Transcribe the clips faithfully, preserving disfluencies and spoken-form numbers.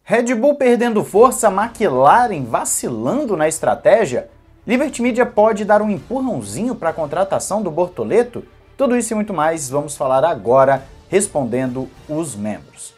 Red Bull perdendo força, McLaren vacilando na estratégia? Liberty Media pode dar um empurrãozinho para a contratação do Bortoleto? Tudo isso e muito mais vamos falar agora, respondendo os membros.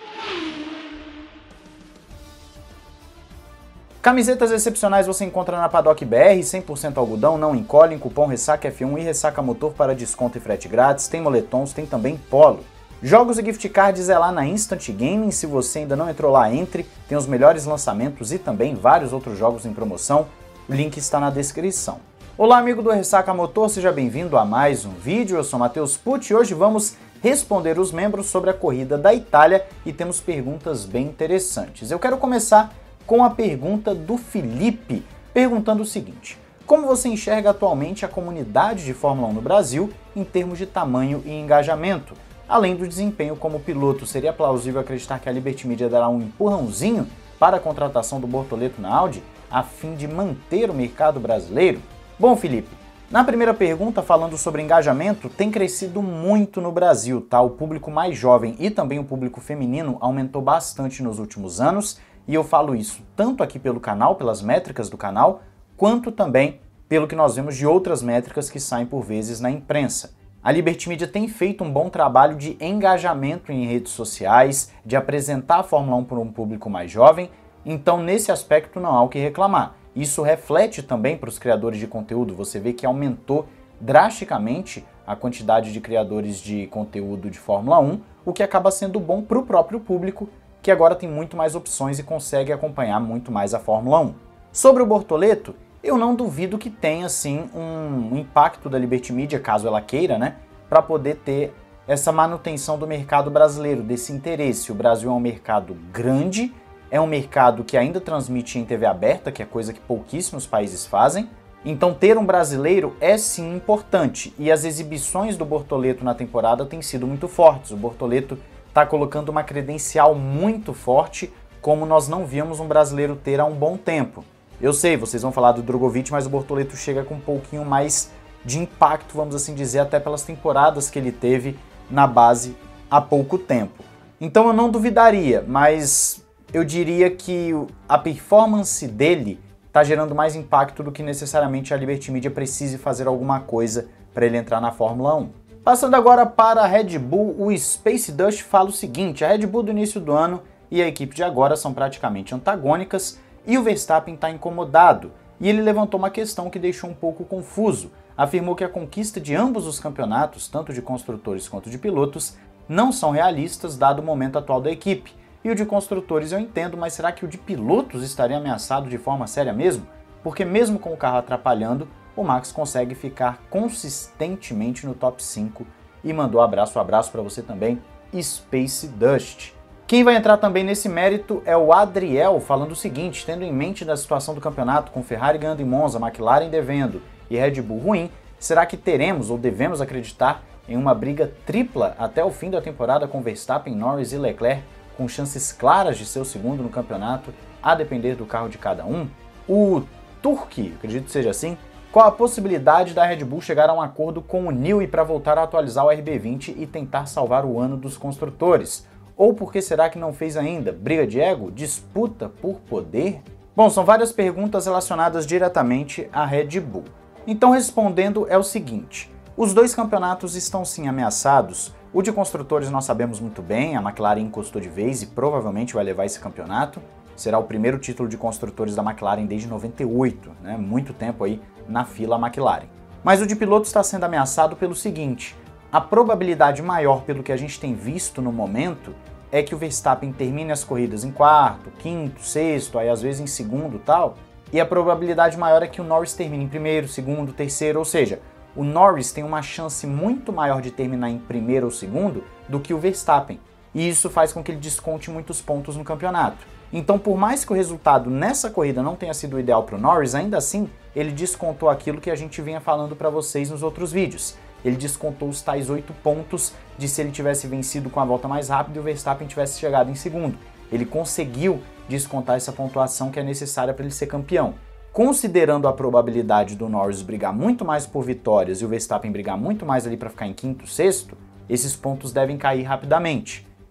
Camisetas excepcionais você encontra na Paddock B R, cem por cento algodão, não encolhem, cupom Ressaca F um e Ressaca Motor para desconto e frete grátis, tem moletons, tem também polo. Jogos e gift cards é lá na Instant Gaming, se você ainda não entrou lá, entre, tem os melhores lançamentos e também vários outros jogos em promoção, o link está na descrição. Olá amigo do Ressaca Motor, seja bem-vindo a mais um vídeo, eu sou Matheus Pucci e hoje vamos responder os membros sobre a corrida da Itália e temos perguntas bem interessantes. Eu quero começar com a pergunta do Felipe, perguntando o seguinte: como você enxerga atualmente a comunidade de Fórmula um no Brasil em termos de tamanho e engajamento? Além do desempenho como piloto, seria plausível acreditar que a Liberty Media dará um empurrãozinho para a contratação do Bortoleto na Audi, a fim de manter o mercado brasileiro? Bom, Felipe, na primeira pergunta, falando sobre engajamento, tem crescido muito no Brasil, tá? O público mais jovem e também o público feminino aumentou bastante nos últimos anos, e eu falo isso tanto aqui pelo canal, pelas métricas do canal, quanto também pelo que nós vemos de outras métricas que saem por vezes na imprensa. A Liberty Media tem feito um bom trabalho de engajamento em redes sociais, de apresentar a Fórmula um para um público mais jovem, então nesse aspecto não há o que reclamar. Isso reflete também para os criadores de conteúdo, você vê que aumentou drasticamente a quantidade de criadores de conteúdo de Fórmula um, o que acaba sendo bom para o próprio público, que agora tem muito mais opções e consegue acompanhar muito mais a Fórmula um. Sobre o Bortoleto, eu não duvido que tenha sim um impacto da Liberty Media, caso ela queira, né, para poder ter essa manutenção do mercado brasileiro, desse interesse. O Brasil é um mercado grande, é um mercado que ainda transmite em T V aberta, que é coisa que pouquíssimos países fazem, então ter um brasileiro é sim importante, e as exibições do Bortoleto na temporada têm sido muito fortes. O Bortoleto está colocando uma credencial muito forte, como nós não víamos um brasileiro ter há um bom tempo. Eu sei, vocês vão falar do Drogovic, mas o Bortoleto chega com um pouquinho mais de impacto, vamos assim dizer, até pelas temporadas que ele teve na base há pouco tempo. Então eu não duvidaria, mas eu diria que a performance dele está gerando mais impacto do que necessariamente a Liberty Media precise fazer alguma coisa para ele entrar na Fórmula um. Passando agora para a Red Bull, o Space Dust fala o seguinte: a Red Bull do início do ano e a equipe de agora são praticamente antagônicas, e o Verstappen está incomodado, e ele levantou uma questão que deixou um pouco confuso. Afirmou que a conquista de ambos os campeonatos, tanto de construtores quanto de pilotos, não são realistas dado o momento atual da equipe. E o de construtores eu entendo, mas será que o de pilotos estaria ameaçado de forma séria mesmo? Porque mesmo com o carro atrapalhando, o Max consegue ficar consistentemente no top cinco. E mandou abraço, abraço para você também, Space Dust. Quem vai entrar também nesse mérito é o Adriel, falando o seguinte: tendo em mente da situação do campeonato, com Ferrari ganhando em Monza, McLaren devendo e Red Bull ruim, será que teremos ou devemos acreditar em uma briga tripla até o fim da temporada com Verstappen, Norris e Leclerc, com chances claras de ser o segundo no campeonato, a depender do carro de cada um? O Turki, acredito que seja assim, qual a possibilidade da Red Bull chegar a um acordo com o Newey para voltar a atualizar o R B vinte e tentar salvar o ano dos construtores? Ou por que será que não fez ainda? Briga de ego? Disputa por poder? Bom, são várias perguntas relacionadas diretamente à Red Bull. Então, respondendo é o seguinte: os dois campeonatos estão sim ameaçados. O de construtores nós sabemos muito bem, a McLaren encostou de vez e provavelmente vai levar esse campeonato. Será o primeiro título de construtores da McLaren desde noventa e oito, né? Muito tempo aí na fila McLaren. Mas o de pilotos está sendo ameaçado pelo seguinte: a probabilidade maior, pelo que a gente tem visto no momento, é que o Verstappen termine as corridas em quarto, quinto, sexto, aí às vezes em segundo e tal, e a probabilidade maior é que o Norris termine em primeiro, segundo, terceiro, ou seja, o Norris tem uma chance muito maior de terminar em primeiro ou segundo do que o Verstappen, e isso faz com que ele desconte muitos pontos no campeonato. Então, por mais que o resultado nessa corrida não tenha sido o ideal para o Norris, ainda assim, ele descontou aquilo que a gente vinha falando para vocês nos outros vídeos. Ele descontou os tais oito pontos de se ele tivesse vencido com a volta mais rápida e o Verstappen tivesse chegado em segundo. Ele conseguiu descontar essa pontuação que é necessária para ele ser campeão. Considerando a probabilidade do Norris brigar muito mais por vitórias e o Verstappen brigar muito mais ali para ficar em quinto, sexto, esses pontos devem cair rapidamente.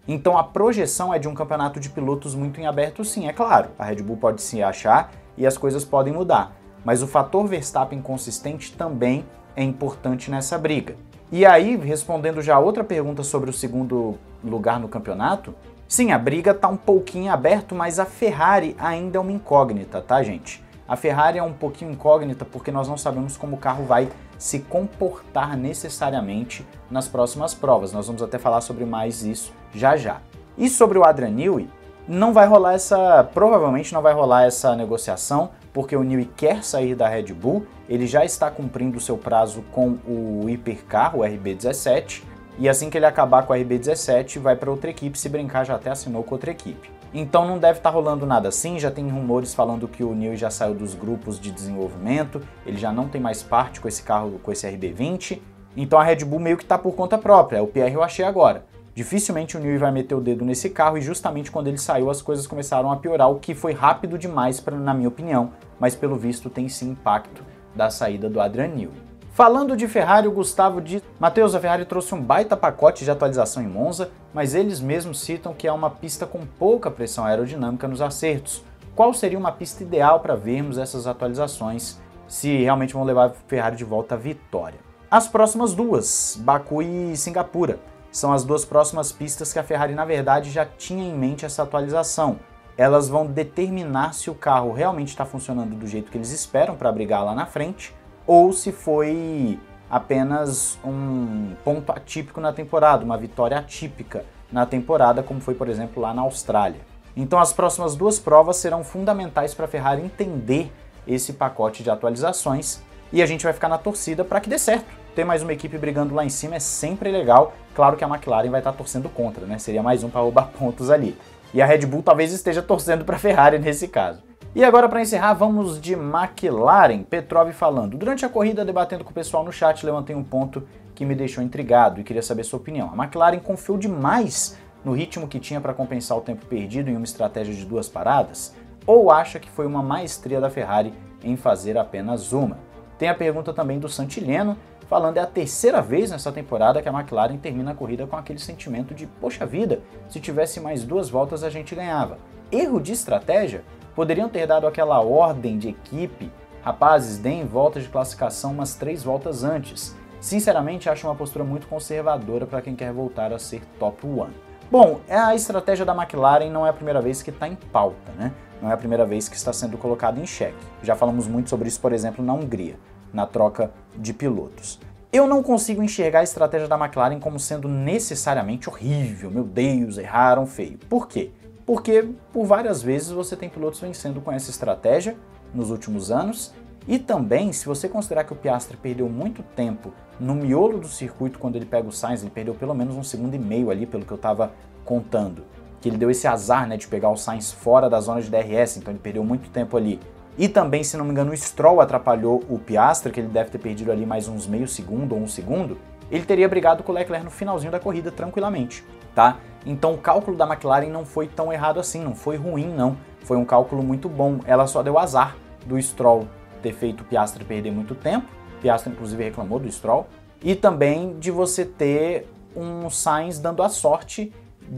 Então a projeção é de um campeonato de pilotos muito em aberto, sim, é claro. A Red Bull pode se achar e as coisas podem mudar. Mas o fator Verstappen consistente também é importante nessa briga. E aí, respondendo já a outra pergunta sobre o segundo lugar no campeonato, sim, a briga tá um pouquinho aberto, mas a Ferrari ainda é uma incógnita, tá, gente? A Ferrari é um pouquinho incógnita porque nós não sabemos como o carro vai se comportar necessariamente nas próximas provas. Nós vamos até falar sobre mais isso já já. E sobre o Adrian Newey, não vai rolar essa, provavelmente não vai rolar essa negociação, porque o Newey quer sair da Red Bull, ele já está cumprindo o seu prazo com o hipercar, o R B dezessete, e assim que ele acabar com o R B dezessete, vai para outra equipe, se brincar já até assinou com outra equipe. Então não deve estar rolando nada assim, já tem rumores falando que o Newey já saiu dos grupos de desenvolvimento, ele já não tem mais parte com esse carro, com esse R B vinte, então a Red Bull meio que está por conta própria, é o P R eu achei agora. Dificilmente o Newey vai meter o dedo nesse carro e justamente quando ele saiu as coisas começaram a piorar, o que foi rápido demais pra, na minha opinião, mas pelo visto tem sim impacto da saída do Adrian Newey. Falando de Ferrari, o Gustavo diz: Matheus, a Ferrari trouxe um baita pacote de atualização em Monza, mas eles mesmos citam que é uma pista com pouca pressão aerodinâmica nos acertos. Qual seria uma pista ideal para vermos essas atualizações, se realmente vão levar a Ferrari de volta à vitória? As próximas duas, Baku e Singapura, são as duas próximas pistas que a Ferrari, na verdade, já tinha em mente essa atualização. Elas vão determinar se o carro realmente está funcionando do jeito que eles esperam para brigar lá na frente, ou se foi apenas um ponto atípico na temporada, uma vitória atípica na temporada, como foi, por exemplo, lá na Austrália. Então as próximas duas provas serão fundamentais para a Ferrari entender esse pacote de atualizações e a gente vai ficar na torcida para que dê certo. Ter mais uma equipe brigando lá em cima é sempre legal. Claro que a McLaren vai estar torcendo contra, né? Seria mais um para roubar pontos ali. E a Red Bull talvez esteja torcendo para a Ferrari nesse caso. E agora, para encerrar, vamos de McLaren. Petrov falando: durante a corrida, debatendo com o pessoal no chat, levantei um ponto que me deixou intrigado e queria saber sua opinião. A McLaren confiou demais no ritmo que tinha para compensar o tempo perdido em uma estratégia de duas paradas? Ou acha que foi uma maestria da Ferrari em fazer apenas uma? Tem a pergunta também do Santileno, falando: é a terceira vez nessa temporada que a McLaren termina a corrida com aquele sentimento de poxa vida, se tivesse mais duas voltas a gente ganhava. Erro de estratégia? Poderiam ter dado aquela ordem de equipe: rapazes, deem voltas de classificação umas três voltas antes. Sinceramente, acho uma postura muito conservadora para quem quer voltar a ser top one. Bom, a estratégia da McLaren não é a primeira vez que está em pauta, né? Não é a primeira vez que está sendo colocada em xeque. Já falamos muito sobre isso, por exemplo, na Hungria, na troca de pilotos. Eu não consigo enxergar a estratégia da McLaren como sendo necessariamente horrível. Meu Deus, erraram feio. Por quê? Porque por várias vezes você tem pilotos vencendo com essa estratégia nos últimos anos, e também, se você considerar que o Piastri perdeu muito tempo no miolo do circuito quando ele pega o Sainz, ele perdeu pelo menos um segundo e meio ali, pelo que eu estava contando, que ele deu esse azar, né, de pegar o Sainz fora da zona de D R S, então ele perdeu muito tempo ali. E também, se não me engano, o Stroll atrapalhou o Piastri, que ele deve ter perdido ali mais uns meio segundo ou um segundo, ele teria brigado com o Leclerc no finalzinho da corrida tranquilamente, tá? Então o cálculo da McLaren não foi tão errado assim, não foi ruim não, foi um cálculo muito bom, ela só deu azar do Stroll ter feito o Piastri perder muito tempo, o Piastri inclusive reclamou do Stroll, e também de você ter um Sainz dando a sorte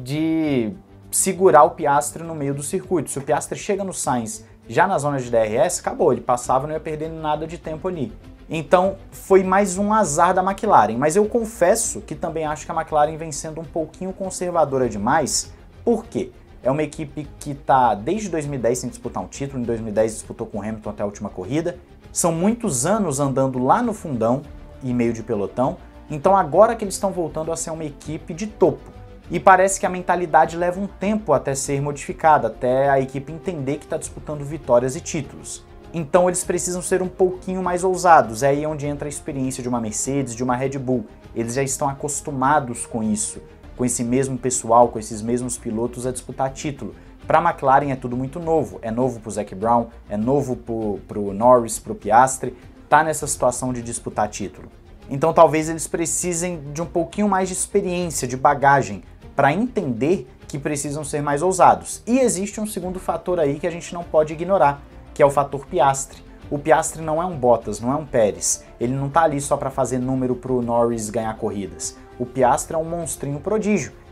de segurar o Piastri no meio do circuito. Se o Piastri chega no Sainz já na zona de D R S, acabou, ele passava e não ia perder nada de tempo ali. Então foi mais um azar da McLaren, mas eu confesso que também acho que a McLaren vem sendo um pouquinho conservadora demais. Por quê? É uma equipe que está desde dois mil e dez sem disputar um título, em dois mil e dez disputou com o Hamilton até a última corrida, são muitos anos andando lá no fundão e meio de pelotão, então agora que eles estão voltando a ser uma equipe de topo. E parece que a mentalidade leva um tempo até ser modificada, até a equipe entender que está disputando vitórias e títulos. Então eles precisam ser um pouquinho mais ousados, é aí onde entra a experiência de uma Mercedes, de uma Red Bull. Eles já estão acostumados com isso, com esse mesmo pessoal, com esses mesmos pilotos a disputar título. Para a McLaren é tudo muito novo, é novo para o Zac Brown, é novo para o Norris, para o Piastri, tá nessa situação de disputar título. Então talvez eles precisem de um pouquinho mais de experiência, de bagagem, para entender que precisam ser mais ousados. E existe um segundo fator aí que a gente não pode ignorar, que é o fator Piastri. O Piastri não é um Bottas, não é um Pérez. Ele não tá ali só para fazer número pro Norris ganhar corridas. O Piastri é um monstrinho prodígio.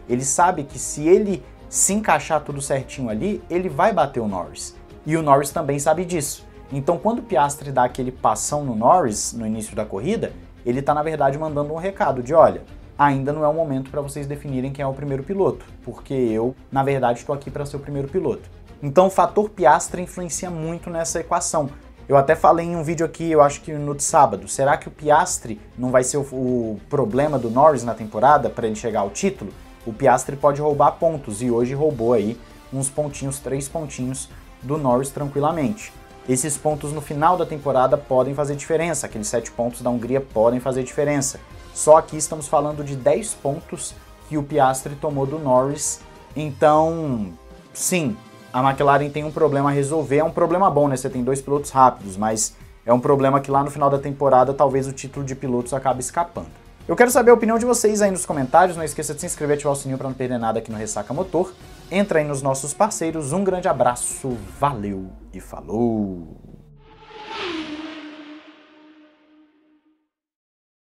Ele sabe que se ele se encaixar tudo certinho ali, ele vai bater o Norris. E o Norris também sabe disso. Então quando o Piastri dá aquele passão no Norris no início da corrida, ele está na verdade mandando um recado de olha, ainda não é o momento para vocês definirem quem é o primeiro piloto, porque eu, na verdade, estou aqui para ser o primeiro piloto. Então o fator Piastri influencia muito nessa equação. Eu até falei em um vídeo aqui, eu acho que no de sábado, será que o Piastri não vai ser o, o problema do Norris na temporada para ele chegar ao título? O Piastri pode roubar pontos e hoje roubou aí uns pontinhos, três pontinhos do Norris tranquilamente. Esses pontos no final da temporada podem fazer diferença, aqueles sete pontos da Hungria podem fazer diferença. Só aqui estamos falando de dez pontos que o Piastri tomou do Norris, então sim, a McLaren tem um problema a resolver, é um problema bom, né? Você tem dois pilotos rápidos, mas é um problema que lá no final da temporada talvez o título de pilotos acabe escapando. Eu quero saber a opinião de vocês aí nos comentários, não esqueça de se inscrever e ativar o sininho para não perder nada aqui no Ressaca Motor. Entra aí nos nossos parceiros, um grande abraço, valeu e falou!